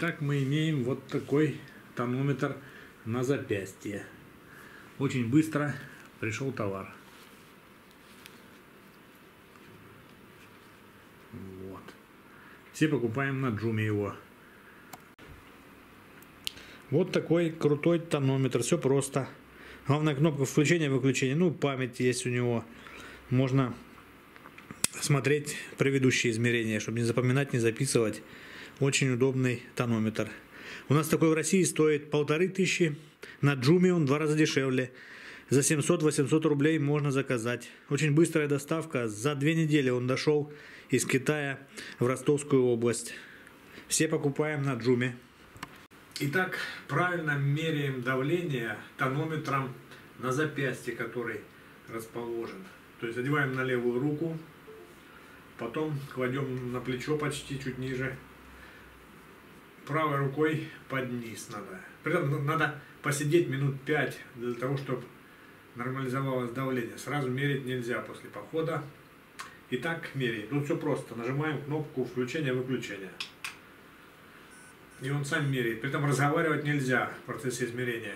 Итак, мы имеем вот такой тонометр на запястье. Очень быстро пришел товар. Вот. Все покупаем на Джуме его. Вот такой крутой тонометр. Все просто. Главная кнопка включения-выключения. Ну, память есть у него. Можно смотреть предыдущие измерения, чтобы не запоминать, не записывать. Очень удобный тонометр. У нас такой в России стоит 1500. На Джуме он в 2 раза дешевле. За 700-800 рублей можно заказать. Очень быстрая доставка. За 2 недели он дошел из Китая в Ростовскую область. Все покупаем на Джуме. Итак, правильно меряем давление тонометром на запястье, который расположен. То есть одеваем на левую руку, потом кладем на плечо почти чуть ниже. Правой рукой под низ надо. При этом надо посидеть минут 5 для того, чтобы нормализовалось давление. Сразу мерить нельзя после похода. Итак, меряем. Тут все просто. Нажимаем кнопку включения-выключения. И он сам меряет. При этом разговаривать нельзя в процессе измерения.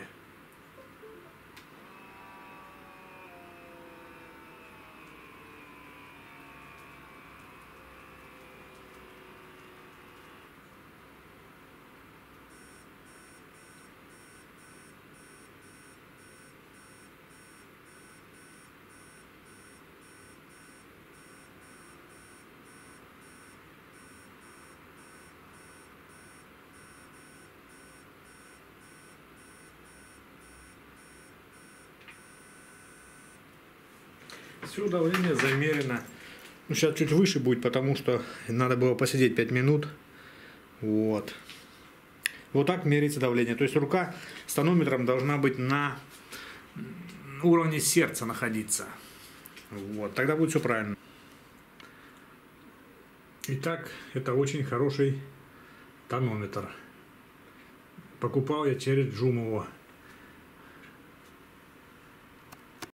Все давление замерено. Ну, сейчас чуть выше будет, потому что надо было посидеть 5 минут. Вот. Вот так меряется давление. То есть рука с тонометром должна быть на уровне сердца находиться. Вот. Тогда будет все правильно. Итак, это очень хороший тонометр. Покупал я через Джуму.